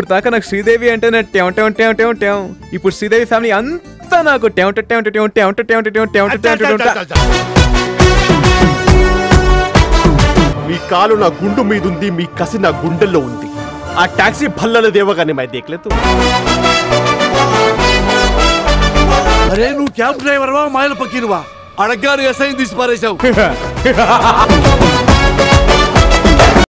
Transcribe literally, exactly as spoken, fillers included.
దాకా నాకు శ్రీదేవి అంటే నేను టెం టెం టెం టెం టెం ఇప్పుడు శ్రీదేవి ఫ్యామిలీ అంతా నాకు టెం టెం టెం టెం టెం టెం టెం టెం. మీ కాలు నా గుండు మీద ఉంది, మీ కసి నా గుండెల్లో ఉంది. ఆ టాక్సీ భల్లల దేవగానే మై దేఖలేదు. అరే నువ్వు క్యాబ్ డ్రైవర్ వా మాయల పక్కీరువా? అడగ్గారు ఎస్ఐని తీసి పారేశావు.